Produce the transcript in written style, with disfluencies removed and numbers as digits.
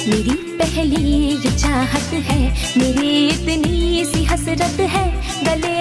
मेरी पहली ये चाहत है, मेरी इतनी सी हसरत है, गले